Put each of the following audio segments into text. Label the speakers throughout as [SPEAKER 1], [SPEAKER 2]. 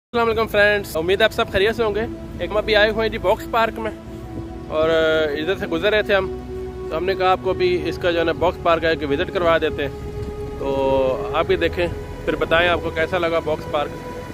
[SPEAKER 1] अस्सलाम फ्रेंड्स, उम्मीद है आप सब खैरियत से होंगे। एक हम अभी आए हुए हैं जी बॉक्स पार्क में और इधर से गुजर रहे थे हम, तो हमने कहा आपको अभी इसका जो है ना बॉक्स पार्क है कि विज़िट करवा देते हैं। तो आप भी देखें फिर बताएं आपको कैसा लगा बॉक्स पार्क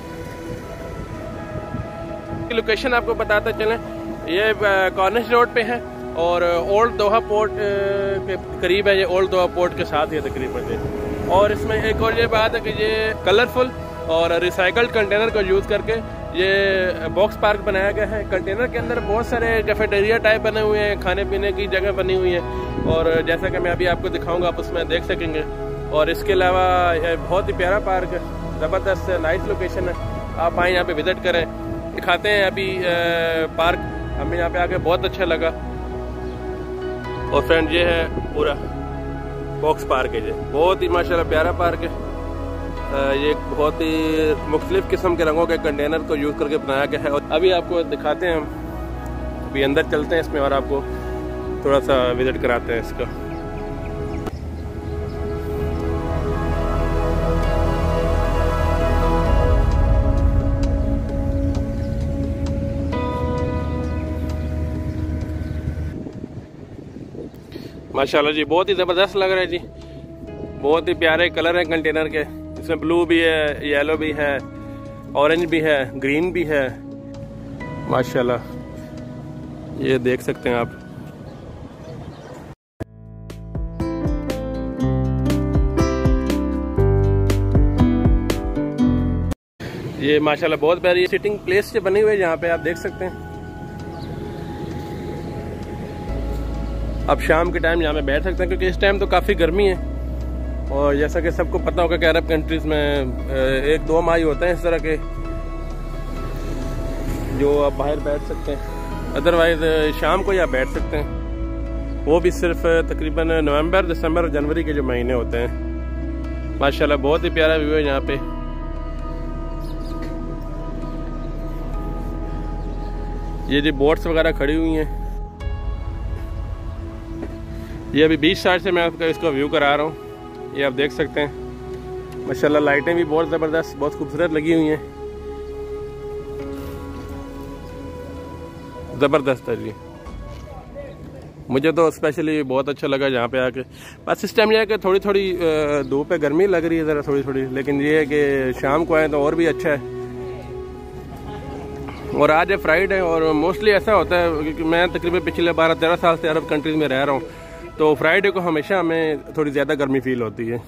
[SPEAKER 1] की। लोकेशन आपको बताते चलें, ये कॉर्निश रोड पे है और ओल्ड दोहा पोर्ट के करीब है। ये ओल्ड दोहा पोर्ट के साथ ही तकरीबन ये। और इसमें एक और ये बात है कि ये कलरफुल और रिसाइकल्ड कंटेनर को यूज़ करके ये बॉक्स पार्क बनाया गया है। कंटेनर के अंदर बहुत सारे कैफेटेरिया टाइप बने हुए हैं, खाने पीने की जगह बनी हुई है और जैसा कि मैं अभी आपको दिखाऊंगा आप उसमें देख सकेंगे। और इसके अलावा ये बहुत ही प्यारा पार्क है, ज़बरदस्त नाइस लोकेशन है। आप आएँ यहाँ पे विज़िट करें, दिखाते हैं अभी पार्क। हमें यहाँ पे आके बहुत अच्छा लगा। और फ्रेंड ये है पूरा बॉक्स पार्क है, ये बहुत ही माशाल्लाह प्यारा पार्क है। ये बहुत ही मुख्तलिफ किस्म के रंगों के कंटेनर को यूज़ करके बनाया गया है। और अभी आपको दिखाते हैं, हम अभी अंदर चलते हैं इसमें और आपको थोड़ा सा विज़िट कराते हैं इसका। माशाल्लाह जी बहुत ही ज़बरदस्त लग रहा है जी। बहुत ही प्यारे कलर हैं कंटेनर के, इसमें ब्लू भी है, येलो भी है, ऑरेंज भी है, ग्रीन भी है। माशाल्लाह ये देख सकते हैं आप। ये माशाल्लाह बहुत प्यारी सिटिंग प्लेस से बनी हुई है, यहाँ पे आप देख सकते हैं। अब शाम के टाइम यहाँ पे बैठ सकते हैं क्योंकि इस टाइम तो काफ़ी गर्मी है। और जैसा कि सबको पता होगा कि अरब कंट्रीज़ में 1-2 माह होते हैं इस तरह के जो आप बाहर बैठ सकते हैं। अदरवाइज़ शाम को या बैठ सकते हैं, वो भी सिर्फ तकरीबन नवंबर, दिसंबर, जनवरी के जो महीने होते हैं। माशाल्लाह बहुत ही प्यारा व्यू है यहाँ पे। ये जो बोट्स वगैरह खड़ी हुई हैं, ये अभी बीच साइड से मैं आपका इसका व्यू करा रहा हूँ। ये आप देख सकते हैं माशाल्लाह लाइटें भी बहुत ज़बरदस्त, बहुत खूबसूरत लगी हुई हैं। ज़बरदस्त है जी, मुझे तो स्पेशली बहुत अच्छा लगा यहाँ पे आके। बस इस टाइम यह है कि थोड़ी थोड़ी धूप है, गर्मी लग रही है ज़रा थोड़ी थोड़ी, लेकिन ये है कि शाम को आए तो और भी अच्छा है। और आज है फ्राइडे और मोस्टली ऐसा होता है क्योंकि मैं तकरीबन पिछले 12-13 साल से अरब कंट्रीज़ में रह रहा हूँ, तो फ्राइडे को हमेशा हमें थोड़ी ज़्यादा गर्मी फील होती है।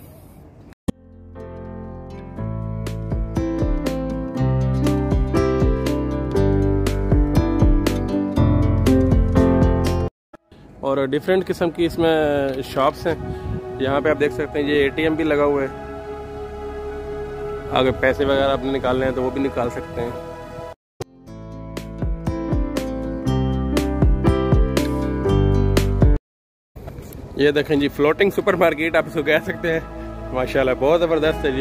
[SPEAKER 1] और डिफरेंट किस्म की इसमें शॉप्स हैं। यहाँ पे आप देख सकते हैं ये एटीएम भी लगा हुआ है, अगर पैसे वगैरह आपने निकालने हैं तो वो भी निकाल सकते हैं। ये देखें जी फ्लोटिंग सुपर मार्केट आप इसको कह सकते हैं। माशाल्लाह बहुत ज़बरदस्त है जी।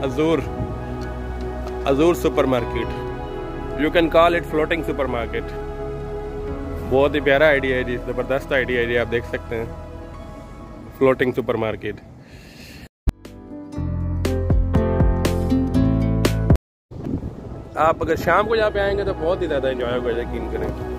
[SPEAKER 1] अजूर supermarket, you can call it floating supermarket. बहुत ही प्यारा आइडिया है जी, ज़बरदस्त आइडिया है जी। आप देख सकते हैं फ्लोटिंग सुपर मार्केट। आप अगर शाम को यहाँ पे आएंगे तो बहुत ही ज़्यादा एंजॉय होगा, यकीन करें।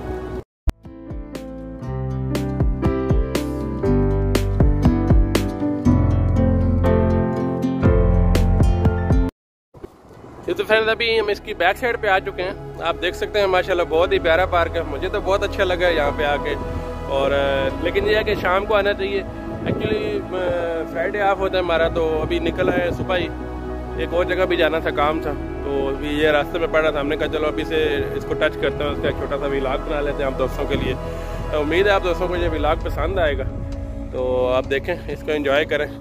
[SPEAKER 1] तो फ्रेंड्स अभी हम इसकी बैक साइड पे आ चुके हैं। आप देख सकते हैं माशाल्लाह बहुत ही प्यारा पार्क है, मुझे तो बहुत अच्छा लगा यहाँ पे आके। और लेकिन ये है कि शाम को आना चाहिए। एक्चुअली फ्राइडे ऑफ होता है हमारा, तो अभी निकल आए सुबह ही, एक और जगह भी जाना था, काम था, तो अभी ये रास्ते में पड़ रहा था। हमने कहा चलो अभी से इसको टच करते हैं, उसका एक छोटा सा व्लॉग बना लेते हैं आप दोस्तों के लिए। तो उम्मीद है आप दोस्तों को ये व्लॉग पसंद आएगा, तो आप देखें, इसको एंजॉय करें।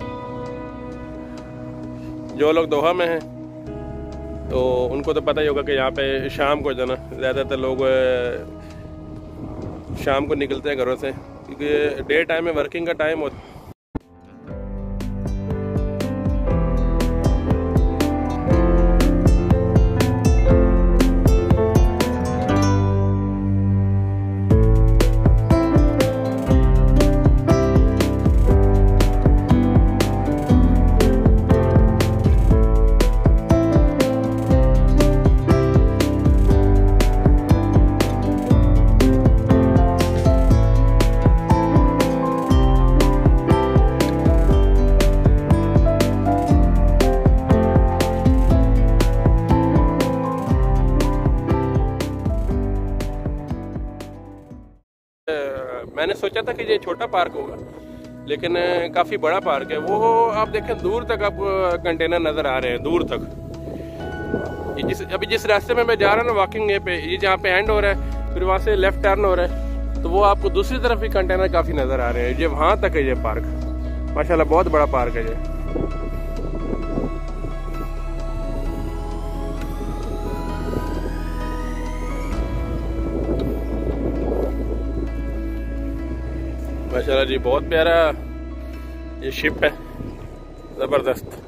[SPEAKER 1] जो लोग दोहा में हैं तो उनको तो पता ही होगा कि यहाँ पे शाम को जो ना ज़्यादातर लोग शाम को निकलते हैं घरों से, क्योंकि डे टाइम में वर्किंग का टाइम होता है। मैंने सोचा था कि ये छोटा पार्क होगा, लेकिन काफ़ी बड़ा पार्क है। वो आप देखें दूर तक आपको कंटेनर नज़र आ रहे हैं, दूर तक। अभी जिस रास्ते में मैं जा रहा हूँ ना वॉकिंग वे पे, ये जहाँ पे एंड हो रहा है, फिर वहाँ से लेफ्ट टर्न हो रहा है, तो वो आपको दूसरी तरफ भी कंटेनर काफ़ी नज़र आ रहे हैं। ये वहाँ तक है ये पार्क, माशाल्लाह बहुत बड़ा पार्क है ये। माशाल्लाह जी बहुत प्यारा ये शिप है, ज़बरदस्त।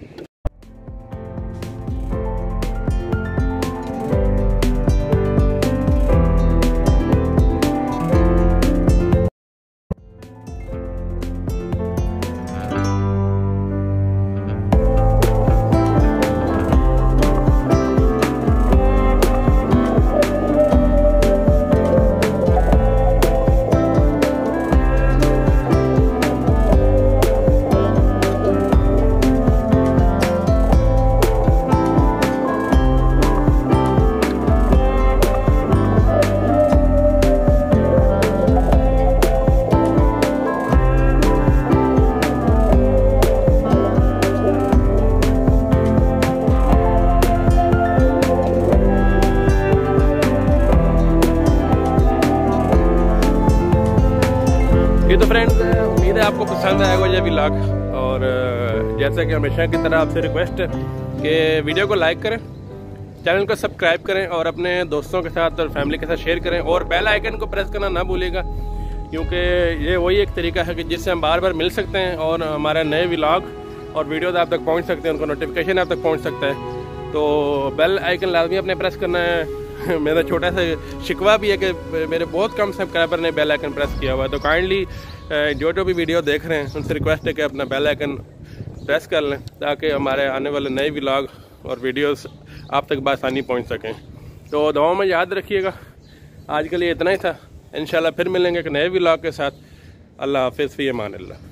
[SPEAKER 1] तो फ्रेंड्स उम्मीद है आपको पसंद आएगा ये व्लॉग, और जैसा कि हमेशा की तरह आपसे रिक्वेस्ट है कि वीडियो को लाइक करें, चैनल को सब्सक्राइब करें और अपने दोस्तों के साथ और फैमिली के साथ शेयर करें, और बेल आइकन को प्रेस करना ना भूलिएगा, क्योंकि ये वही एक तरीका है कि जिससे हम बार बार मिल सकते हैं और हमारे नए व्लॉग और वीडियोज़ आप तक पहुँच सकते हैं, उनको नोटिफिकेशन आप तक पहुँच सकता है। तो बेल आइकन लाजमी अपने प्रेस करना है। मेरा छोटा सा शिकवा भी है कि मेरे बहुत कम सब्सक्राइबर ने बेल आइकन प्रेस किया हुआ है, तो काइंडली जो भी वीडियो देख रहे हैं उनसे रिक्वेस्ट है कि अपना बेल आइकन प्रेस कर लें, ताकि हमारे आने वाले नए व्लॉग और वीडियोस आप तक बआसानी पहुंच सकें। तो दुआओं में याद रखिएगा। आज के लिए इतना ही था, इंशाल्लाह फिर मिलेंगे एक नए व्लॉग के साथ। अल्लाह हाफिज़, फ़ी अमान अल्लाह।